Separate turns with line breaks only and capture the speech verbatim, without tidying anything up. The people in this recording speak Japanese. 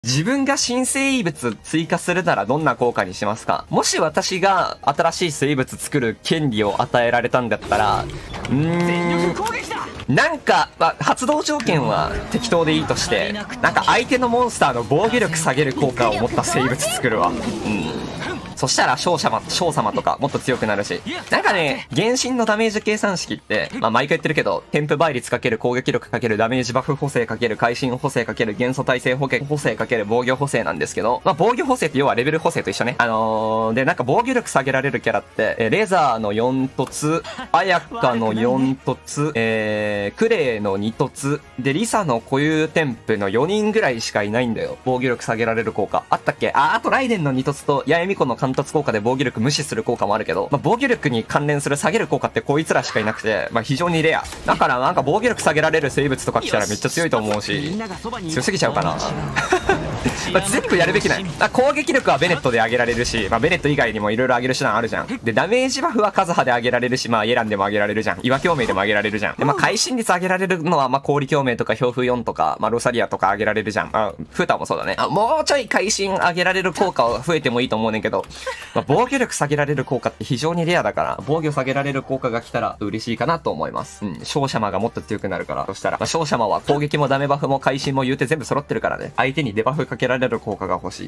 自分が新生物追加するならどんな効果にしますか？もし私が新しい生物作る権利を与えられたんだったら、うーん、なんか、まあ、発動条件は適当でいいとして、なんか相手のモンスターの防御力下げる効果を持った生物作るわ。うん。そしたら勝者、勝様とかもっと強くなるし。なんかね、原神のダメージ計算式って、まあ毎回言ってるけど、添付倍率かける攻撃力かけるダメージバフ補正かける会心補正かける元素耐性補正かける防御補正なんですけど、まあ防御補正って要はレベル補正と一緒ね。あのー、で、なんか防御力下げられるキャラって、えレザーのよん凸、アヤカのよん凸、えー、クレイのに凸、で、リサの固有添付のよにんぐらいしかいないんだよ。防御力下げられる効果。あったっけ？あ、あとライデンのに凸と、八重美子の貫突効果で防御力無視する効果もあるけど、まあ、防御力に関連する下げる効果ってこいつらしかいなくて、まあ、非常にレア。だからなんか防御力下げられる生物とか来たらめっちゃ強いと思うし、強すぎちゃうかな。まあ、全部やるべきない。攻撃力はベネットで上げられるし、まあ、ベネット以外にも色々上げる手段あるじゃん。で、ダメージバフはカズハで上げられるし、まあ、イエランでも上げられるじゃん。岩共鳴でも上げられるじゃん。で、まあ、会心率上げられるのは、まあ、氷共鳴とか氷風よんとか、まあ、ロサリアとか上げられるじゃん。あ、フータもそうだね。あ、もうちょい会心上げられる効果は増えてもいいと思うねんけど、まあ、防御力下げられる効果って非常にレアだから、防御下げられる効果が来たら嬉しいかなと思います。うん。勝者魔がもっと強くなるから。そしたら、まあ、勝者魔は攻撃もダメバフも会心も言うて全部揃ってるからね。相手にデバフかけられる効果が欲しい。